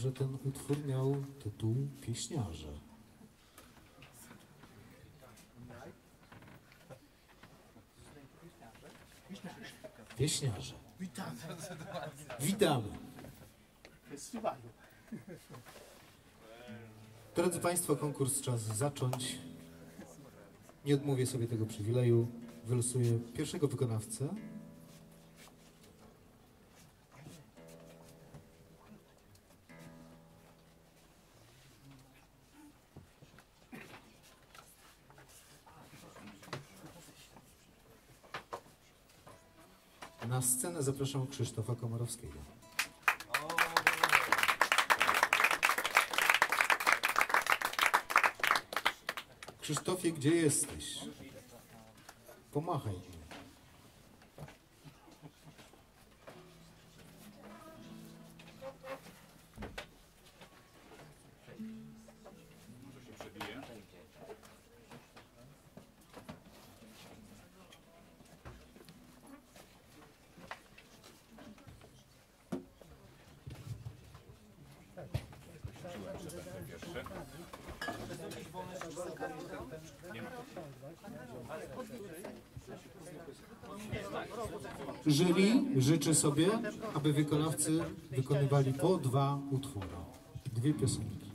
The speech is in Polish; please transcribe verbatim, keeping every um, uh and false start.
że ten utwór miał tytuł Pieśniarze. Pieśniarze. Witamy. Witamy. Festiwalu. Drodzy Państwo, konkurs czas zacząć. Nie odmówię sobie tego przywileju. Wylosuję pierwszego wykonawcę. Na scenę zapraszam Krzysztofa Komorowskiego. Krzysztofie, gdzie jesteś? Pomachaj mi. Jury życzy sobie, aby wykonawcy wykonywali po dwa utwory, dwie piosenki.